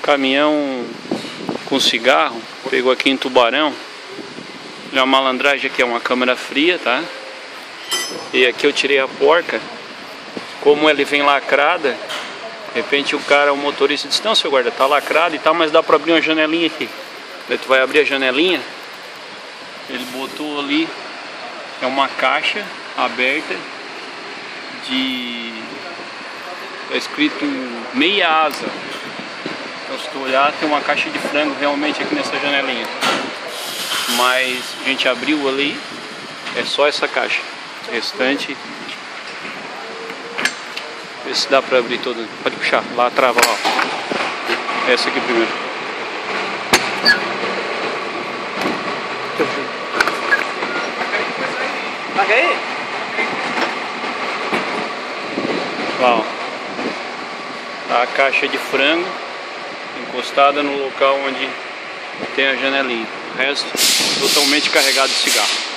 Caminhão com cigarro, pegou aqui em Tubarão. Olha a malandragem aqui, é uma câmera fria, tá? E aqui eu tirei a porca. Como ele vem lacrada, de repente o motorista disse: não, seu guarda, tá lacrado e tal, mas dá pra abrir uma janelinha aqui. Daí tu vai abrir a janelinha, ele botou ali, é uma caixa aberta de... tá escrito meia asa. Então se tu olhar, tem uma caixa de frango realmente aqui nessa janelinha. Mas a gente abriu ali, é só essa caixa. O restante, vê se dá pra abrir toda. Pode puxar, lá trava lá. Essa aqui primeiro. Paga aí? Lá, ó. Tá a caixa de frango encostada no local onde tem a janelinha. O resto totalmente carregado de cigarro.